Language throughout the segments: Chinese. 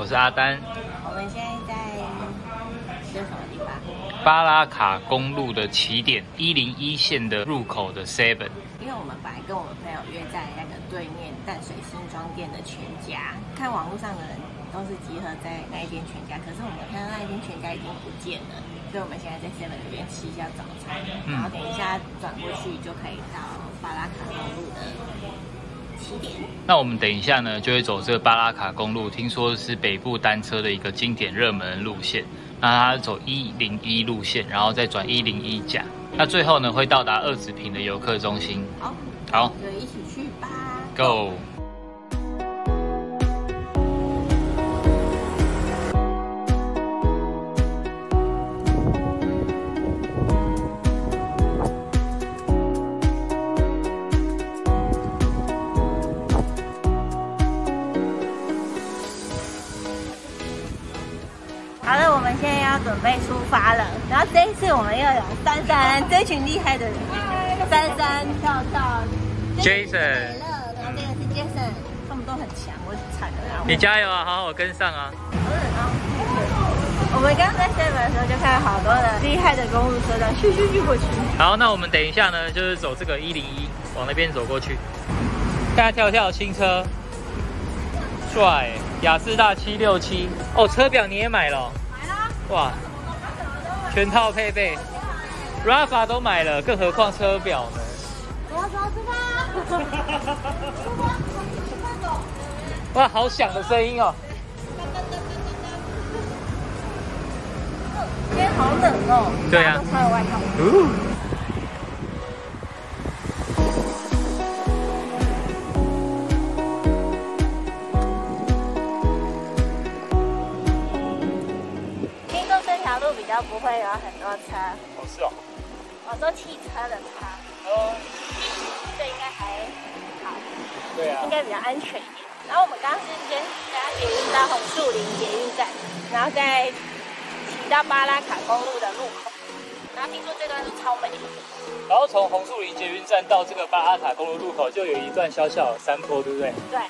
我是阿丹。 我们现在在什么地方？ 巴拉卡公路的起点101线的入口的 Seven。 因为我们本来跟我们朋友约在那个对面淡水新庄店的全家，看网络上的人都是集合在那一间全家，可是我们看到那一间全家已经不见了，所以我们现在在 Seven 这边吃一下早餐，然后等一下转过去就可以到巴拉卡公路的起点。 那我们等一下呢，就会走这个巴拉卡公路，听说是北部单车的一个经典热门的路线。那它走101路线，然后再转101甲。那最后呢，会到达20坪的游客中心。好， 就一起去吧 ，Go！ 好了，我们现在要准备出发了。然后这一次我们又有珊珊这群厉害的人，珊珊、跳跳、 Jason， 然后这个是 Jason， 他们都很强，我惨了。 你加油啊，好好跟上啊！ 我们刚刚在 Seven 的时候就看到好多的厉害的公路车站咻过去。 好，那我们等一下呢，就是走这个101，往那边走过去。看跳跳新车，帅，雅仕大767。哦，车表你也买了？ 买了。 哇，全套配备 ，Rafa 都买了，更何况车表呢？ 走，出发！ 哇，好响的声音哦！ 今天好冷哦。 对啊。 都穿了外套。听说这条路比较不会有很多车。 哦，是哦。 我说汽车的车。 哦。 这应该还好。 对啊。 应该比较安全一点。然后我们刚刚是先搭捷运到红树林捷运站，然后再骑到巴拉卡公路的路口。然后听说这段路超美。 然后从红树林捷运站到这个巴拉卡公路路口，就有一段小小的山坡，对不对？ 对。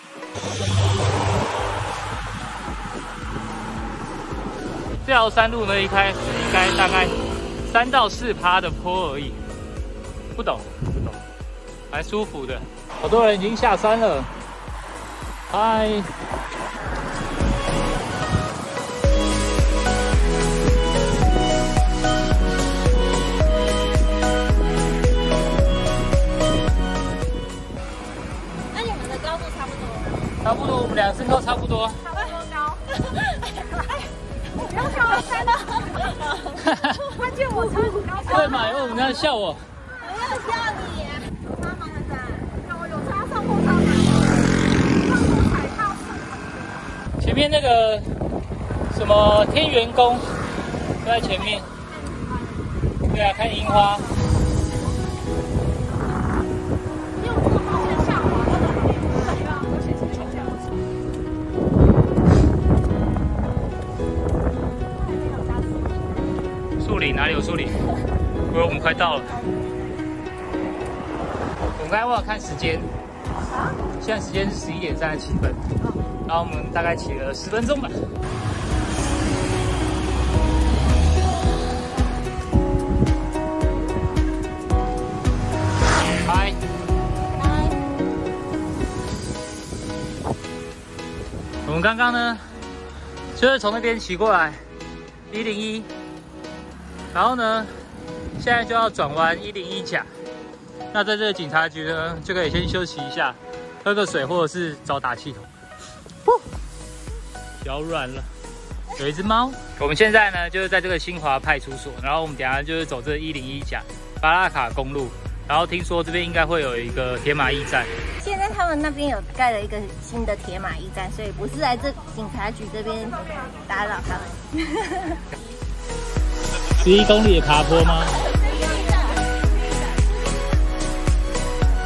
这条山路呢，一开始应该大概3到4%的坡而已，不懂，蛮舒服的。好多人已经下山了，嗨。 那你们的高度差不多吗？ 差不多，我们俩身高差不多。 差不多高。不要笑我猜的。关键我超高。 对嘛？因为我们这样笑我。 我要笑你。有差吗？现在？有差上坡上踩踏。 前面那个什么天元宫就在前面。对啊，看樱花。树林哪里有树林？因为我们快到了。我们刚才忘了看时间，现在时间是11点37分，然后我们大概骑了10分钟吧。嗨，我们刚刚呢，就是从那边骑过来101。然后呢，现在就要转弯101甲。那在这个警察局呢，就可以先休息一下，喝个水，或者是找打气筒。脚软了，有一只猫。我们现在呢，就是在这个新华派出所，然后我们等一下就是走这101甲巴拉卡公路。然后听说这边应该会有一个铁马驿站。 现在他们那边有盖了一个新的铁马驿站，所以不是来这警察局这边打扰他们。 11公里的爬坡吗？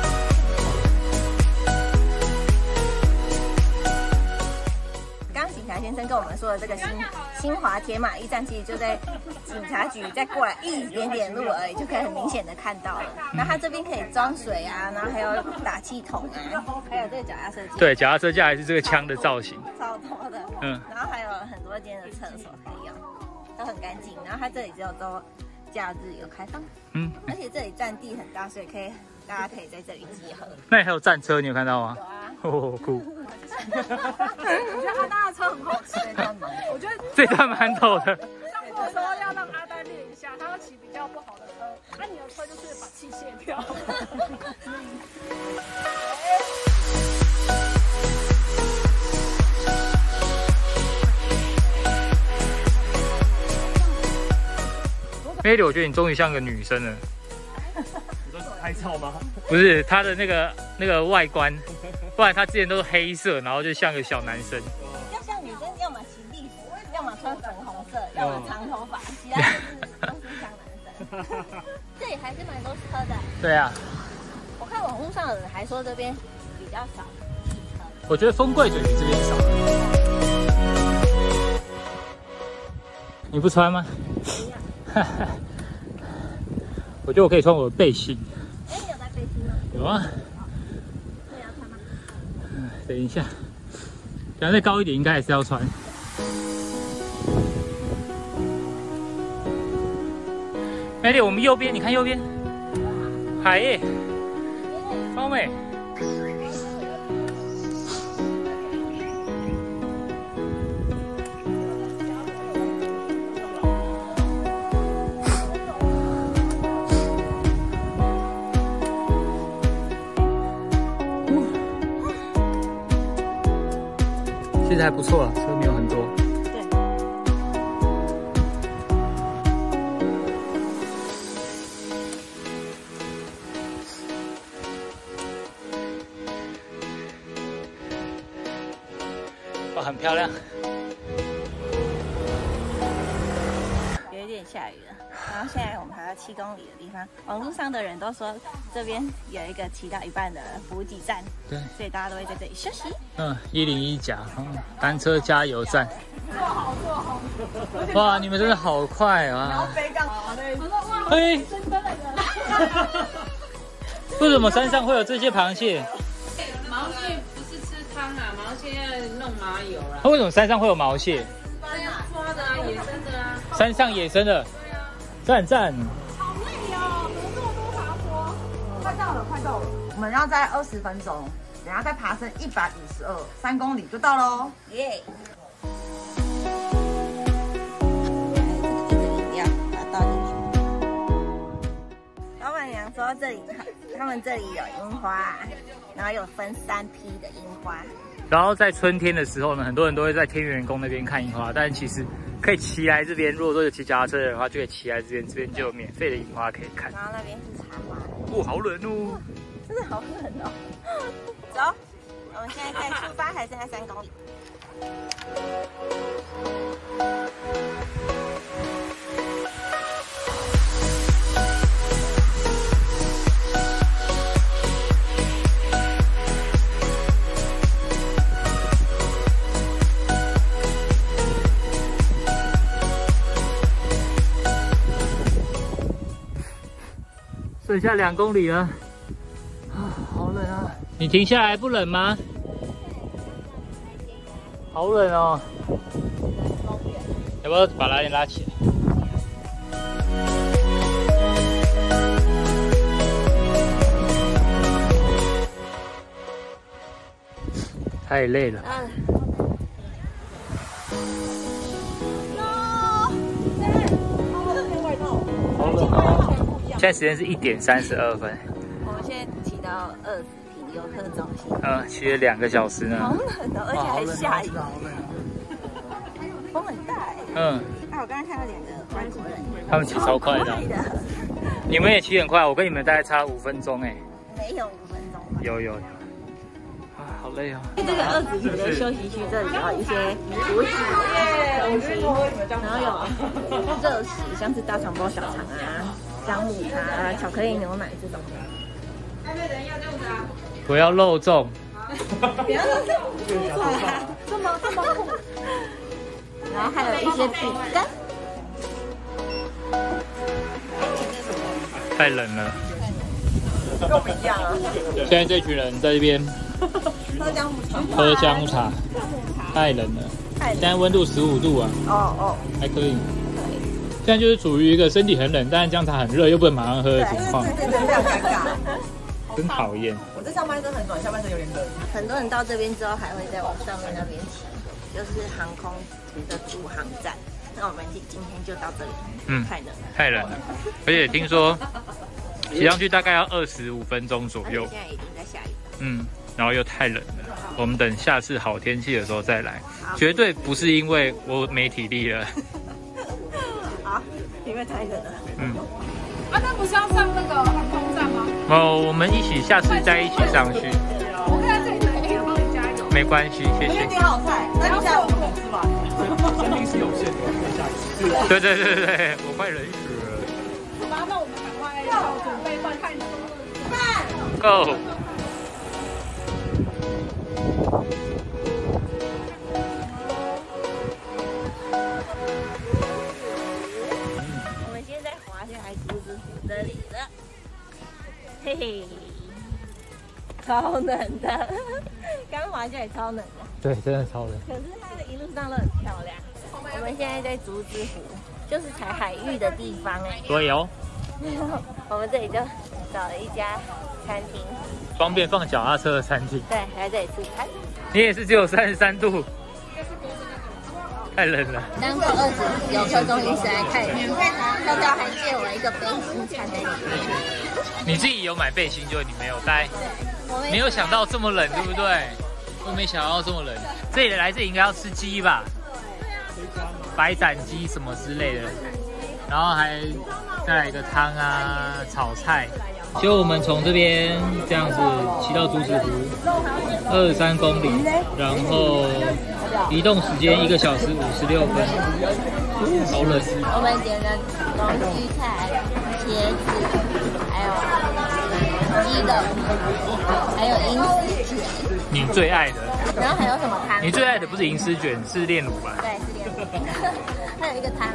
刚警察察先生跟我们说的这个新华铁马驿站，其实就在警察局再过来一点点路而已，就可以很明显的看到了。然后它这边可以装水啊，然后还有打气筒啊，还有这个脚踏车架。 对，脚踏车架还是这个枪的造型， 超多的。然后还有很多间的厕所可以用，都很干净。然后它这里只有周假日有开放，而且这里占地很大，所以大家可以在这里集合。 那里还有战车，你有看到吗？ 有啊。 哦，酷。 我觉得阿丹的车很好骑，我觉得这段蛮陡的。 上坡的时候要让阿丹练一下，他要骑比较不好的车，你的车就是把气卸掉。 Melody， 我觉得你终于像个女生了。 你说拍照吗？ 不是，她的那个外观，不然她之前都是黑色，然后就像个小男生。 要像女生，要么骑礼服，要么穿粉红色，要么长头发，其他都是像男生。这里还是蛮多车的。 对啊。 我看网络上的人还说这边比较少汽车。 我觉得丰贵嘴比这边少。你不穿吗？我觉得我可以穿我的背心。 哎，你有带背心吗？ 有啊。 那你要穿吗？ 等一下，等下再高一点应该还是要穿。Melody，我们右边，你看右边，海耶，超美。其实还不错啊，车没有很多。 对。 哇，很漂亮。 有一点下雨了，然后现在我们还要7公里的地方。网络上的人都说这边有一个骑到一半的补给站， 对， 所以大家都会在这里休息。 101甲，单车加油站。哇，你们真的好快啊！然后北港好嘞，我说哇， 嘿， 真的了。 为什么山上会有这些螃蟹？ 毛蟹不是吃汤啊，毛蟹要弄麻油啦。 它为什么山上会有毛蟹？ 这样抓的啊，野生的啊。 山上野生的。赞赞。 好累哦，怎么这么多爬坡？快到了，快到了。 我们要在20分钟，等下再爬升152，3公里就到喽。 耶！这个饮料把它倒进去。老板娘说这里他们这里有樱花，然后有分3批的樱花。 然后在春天的时候呢，很多人都会在天元宫那边看樱花，但其实可以骑来这边。如果说有骑脚踏车的话，就可以骑来这边，这边就有免费的樱花可以看。 然后那边是茶花。 哦，好冷哦！ 真的好冷哦。走，我们现在在出发，还剩下3公里。 剩下2公里了，啊，好冷啊！你停下来不冷吗？好冷哦！要不要把拉链拉起来？太累了。好冷啊！现在时间是1点32分。 我们现在骑到20平游客中心。 骑了2个小时呢。 好冷哦，而且还下雨。风很大哎。我刚刚看到2个外国人， 他们骑超快的。你们也骑很快，我跟你们大概差5分钟哎。 没有5分钟。有。 啊，好累哦。 这个20平的休息区这里有一些补给东西，然后有热食，像是大肠包小肠啊、姜母茶啊、巧克力牛奶这种的。 不要肉粽。 不要肉粽，这么然后还有一些饼干。 太冷了。 跟我们一样啊。 现在这群人在这边喝姜母茶。 喝姜母茶，太冷了。现在温度15度啊。 哦， 还可以。现在就是处于一个身体很冷，但是姜茶很热，又不能马上喝的情况， 真的非常尴尬。 真讨厌。 我这上半身很暖，下半身有点冷。 很多人到这边之后还会再往上面那边骑，就是航空的主航站。那我们今天就到这里。太冷了。 太冷了，而且听说骑上去大概要25分钟左右。 现在已经在下雨。 然后又太冷了，我们等下次好天气的时候再来，绝对不是因为我没体力了。 好，因为太冷了。 那不是要上那个航空站吗？ 我们一起下次再一起上去。 我可以在这里等你，帮你加油。 没关系，谢谢。 点好菜，那你下午不能吃吧？ 生命是有限的，可以下雨。 对，我快冷死了。 好吧，那我们赶快要准备饭，太冷了。 Go。 我们现在滑下来竹子湖这里了，嘿嘿，超冷的，刚滑下来超冷的。 对，真的超冷。 可是它的一路上都很漂亮。我们现在在竹子湖，就是采海芋的地方哎。 所以我们这里就找了一家餐厅， 方便放脚踏车的餐厅。 对，来这里吃餐。 你也是只有33度，太冷了。 当做20游客中心实在太冷，跳跳还借我一个背心穿在里面。 你自己有买背心，就你没有带，没有想到这么冷，对不对？我没想到这么冷。这里来这里应该要吃鸡吧？白斩鸡什么之类的，然后还再来一个汤啊，炒菜。就我们从这边这样子骑到竹子湖23公里，然后移动时间1个小时56分，好冷。 我们点了龙须菜、茄子，还有鸡的，还有银丝卷。 你最爱的？ 然后还有什么汤？ 你最爱的不是银丝卷，是炼乳吧？ 对，是炼乳。还有一个汤。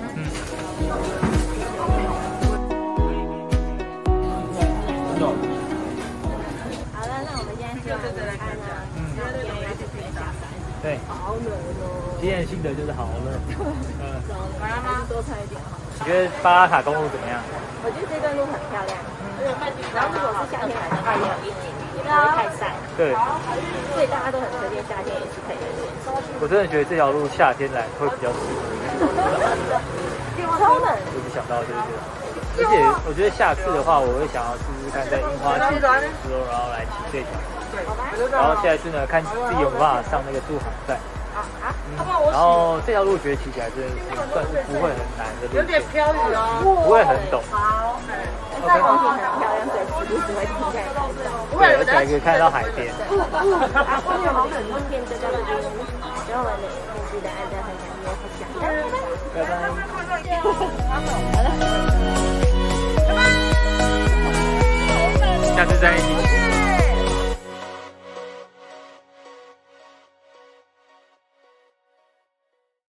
好了，那我们现在吃完午餐呢，然后现在要去睡觉。 对， 好冷哦。 今天的心得就是好冷。 还是多穿一点好。 你觉得巴拉卡公路怎么样？ 我觉得这段路很漂亮。然后如果是夏天来的话，也有阴影，也不会太晒。 对。 所以大家都很推荐夏天也是可以来这边。 我真的觉得这条路夏天来会比较适合。 超冷。 我没想到就是这样。而且我觉得下次的话，我会想要试试看在樱花季的时候，然后来骑这条。然后下一次呢，看自己有没有办法上那个驻航站。然后这条路觉得骑起来真的是算是不会很难的路线，有点飘雨哦，不会很陡。好， 那风景很漂亮，所以时不时会停下来。 对，而且还可以看到海边。 好，今天就到这边，喜欢我们的影片记得按赞、分享、订阅、分享，拜拜。好了， 下次再一起。